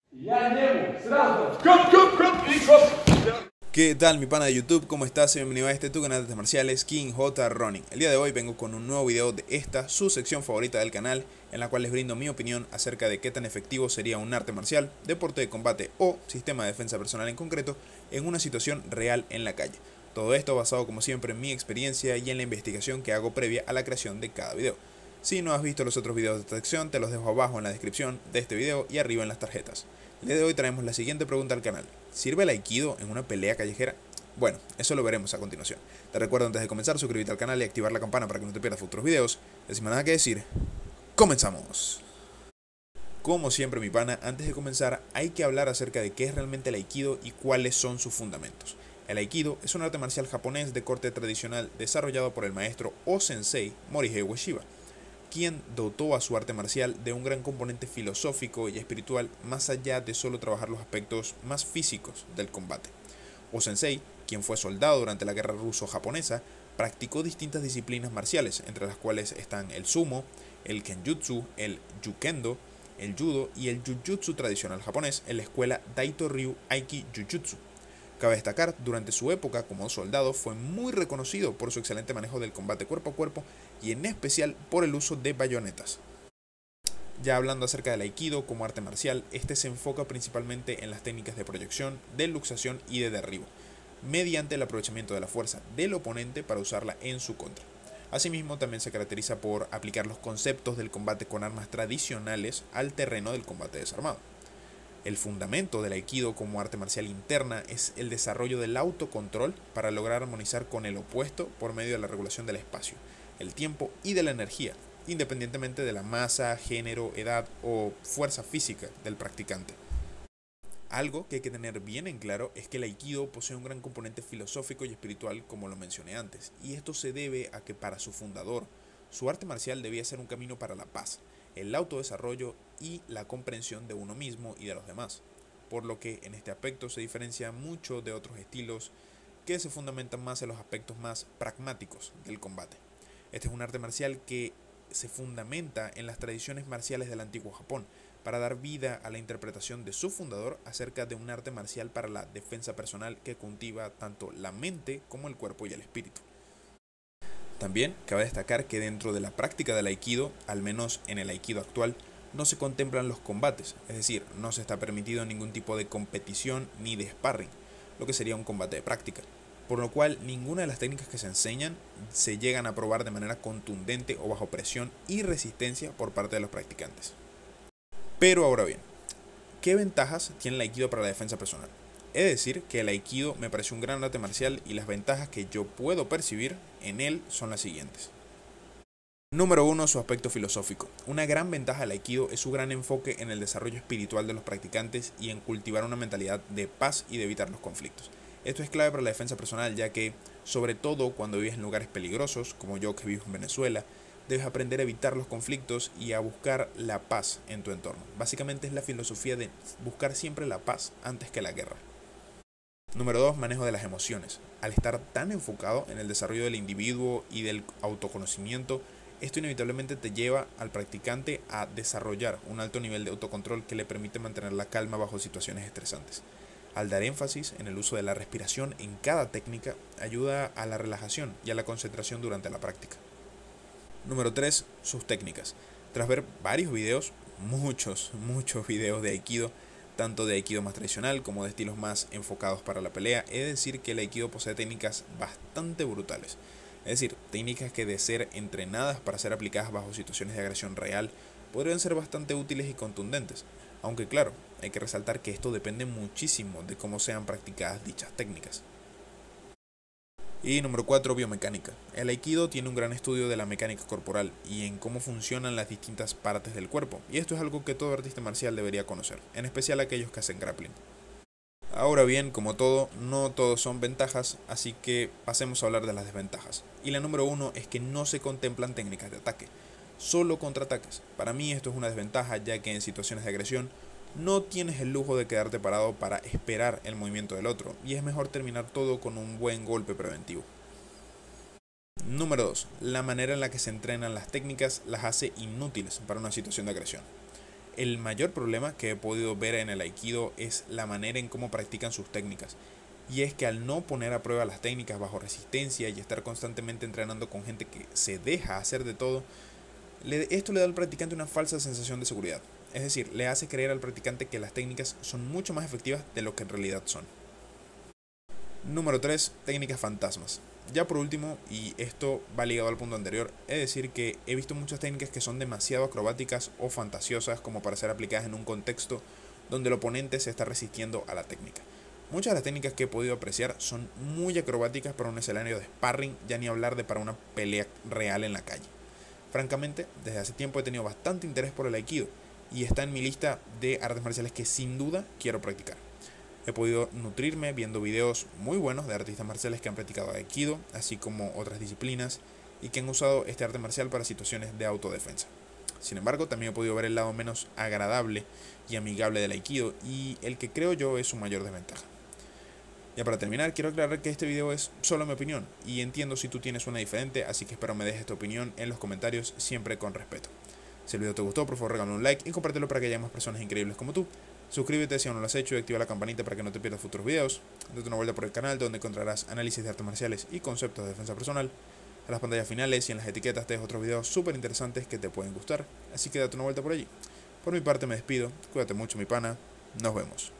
¿Qué tal mi pana de YouTube? ¿Cómo estás? Bienvenido a tu canal de artes marciales King J Running. El día de hoy vengo con un nuevo video de esta, su sección favorita del canal, en la cual les brindo mi opinión acerca de qué tan efectivo sería un arte marcial, deporte de combate o sistema de defensa personal en concreto en una situación real en la calle. Todo esto basado como siempre en mi experiencia y en la investigación que hago previa a la creación de cada video. Si no has visto los otros videos de esta sección, te los dejo abajo en la descripción de este video y arriba en las tarjetas. El día de hoy traemos la siguiente pregunta al canal. ¿Sirve el Aikido en una pelea callejera? Bueno, eso lo veremos a continuación. Te recuerdo antes de comenzar suscribirte al canal y activar la campana para que no te pierdas futuros videos. Y sin más nada que decir, ¡comenzamos! Como siempre mi pana, antes de comenzar hay que hablar acerca de qué es realmente el Aikido y cuáles son sus fundamentos. El Aikido es un arte marcial japonés de corte tradicional desarrollado por el maestro o sensei Morihei Ueshiba, quien dotó a su arte marcial de un gran componente filosófico y espiritual más allá de solo trabajar los aspectos más físicos del combate. O Sensei, quien fue soldado durante la guerra ruso-japonesa, practicó distintas disciplinas marciales, entre las cuales están el sumo, el kenjutsu, el yukendo, el judo y el jujutsu tradicional japonés en la escuela Daito Ryu Aiki Jujutsu. Cabe destacar, durante su época como soldado fue muy reconocido por su excelente manejo del combate cuerpo a cuerpo y en especial por el uso de bayonetas. Ya hablando acerca del Aikido como arte marcial, este se enfoca principalmente en las técnicas de proyección, de luxación y de derribo, mediante el aprovechamiento de la fuerza del oponente para usarla en su contra. Asimismo, también se caracteriza por aplicar los conceptos del combate con armas tradicionales al terreno del combate desarmado. El fundamento del Aikido como arte marcial interna es el desarrollo del autocontrol para lograr armonizar con el opuesto por medio de la regulación del espacio, el tiempo y de la energía, independientemente de la masa, género, edad o fuerza física del practicante. Algo que hay que tener bien en claro es que el Aikido posee un gran componente filosófico y espiritual, como lo mencioné antes, y esto se debe a que para su fundador, su arte marcial debía ser un camino para la paz, el autodesarrollo y la comprensión de uno mismo y de los demás, por lo que en este aspecto se diferencia mucho de otros estilos que se fundamentan más en los aspectos más pragmáticos del combate. Este es un arte marcial que se fundamenta en las tradiciones marciales del antiguo Japón, para dar vida a la interpretación de su fundador acerca de un arte marcial para la defensa personal que cultiva tanto la mente como el cuerpo y el espíritu. También cabe destacar que dentro de la práctica del Aikido, al menos en el Aikido actual, no se contemplan los combates, es decir, no se está permitido ningún tipo de competición ni de sparring, lo que sería un combate de práctica, por lo cual ninguna de las técnicas que se enseñan se llegan a probar de manera contundente o bajo presión y resistencia por parte de los practicantes. Pero ahora bien, ¿qué ventajas tiene el Aikido para la defensa personal? He de decir que el Aikido me parece un gran arte marcial y las ventajas que yo puedo percibir en él son las siguientes. Número 1. Su aspecto filosófico. Una gran ventaja del Aikido es su gran enfoque en el desarrollo espiritual de los practicantes y en cultivar una mentalidad de paz y de evitar los conflictos. Esto es clave para la defensa personal, ya que, sobre todo cuando vives en lugares peligrosos, como yo que vivo en Venezuela, debes aprender a evitar los conflictos y a buscar la paz en tu entorno. Básicamente es la filosofía de buscar siempre la paz antes que la guerra. Número 2. Manejo de las emociones. Al estar tan enfocado en el desarrollo del individuo y del autoconocimiento, esto inevitablemente te lleva al practicante a desarrollar un alto nivel de autocontrol que le permite mantener la calma bajo situaciones estresantes. Al dar énfasis en el uso de la respiración en cada técnica, ayuda a la relajación y a la concentración durante la práctica. Número 3. Sus técnicas. Tras ver varios videos, muchos videos de Aikido, tanto de Aikido más tradicional como de estilos más enfocados para la pelea, he de decir que el Aikido posee técnicas bastante brutales. Es decir, técnicas que de ser entrenadas para ser aplicadas bajo situaciones de agresión real, podrían ser bastante útiles y contundentes. Aunque claro, hay que resaltar que esto depende muchísimo de cómo sean practicadas dichas técnicas. Y número 4. Biomecánica. El Aikido tiene un gran estudio de la mecánica corporal y en cómo funcionan las distintas partes del cuerpo, y esto es algo que todo artista marcial debería conocer, en especial aquellos que hacen grappling. Ahora bien, como todo, no todos son ventajas, así que pasemos a hablar de las desventajas. Y la número 1 es que no se contemplan técnicas de ataque, solo contraataques. Para mí esto es una desventaja, ya que en situaciones de agresión no tienes el lujo de quedarte parado para esperar el movimiento del otro, y es mejor terminar todo con un buen golpe preventivo. Número 2. La manera en la que se entrenan las técnicas las hace inútiles para una situación de agresión. El mayor problema que he podido ver en el Aikido es la manera en cómo practican sus técnicas. Y es que al no poner a prueba las técnicas bajo resistencia y estar constantemente entrenando con gente que se deja hacer de todo, esto le da al practicante una falsa sensación de seguridad. Es decir, le hace creer al practicante que las técnicas son mucho más efectivas de lo que en realidad son. Número 3. Técnicas fantasmas. Ya por último, y esto va ligado al punto anterior, es decir que he visto muchas técnicas que son demasiado acrobáticas o fantasiosas como para ser aplicadas en un contexto donde el oponente se está resistiendo a la técnica. Muchas de las técnicas que he podido apreciar son muy acrobáticas para un escenario de sparring, ya ni hablar de para una pelea real en la calle. Francamente, desde hace tiempo he tenido bastante interés por el Aikido y está en mi lista de artes marciales que sin duda quiero practicar. He podido nutrirme viendo videos muy buenos de artistas marciales que han practicado Aikido, así como otras disciplinas, y que han usado este arte marcial para situaciones de autodefensa. Sin embargo, también he podido ver el lado menos agradable y amigable del Aikido, y el que creo yo es su mayor desventaja. Ya para terminar, quiero aclarar que este video es solo mi opinión, y entiendo si tú tienes una diferente, así que espero me dejes tu opinión en los comentarios, siempre con respeto. Si el video te gustó, por favor regálame un like y compártelo para que haya más personas increíbles como tú. Suscríbete si aún no lo has hecho y activa la campanita para que no te pierdas futuros videos. Date una vuelta por el canal donde encontrarás análisis de artes marciales y conceptos de defensa personal. A las pantallas finales y en las etiquetas te dejo otros videos súper interesantes que te pueden gustar, así que date una vuelta por allí. Por mi parte me despido, cuídate mucho mi pana, nos vemos.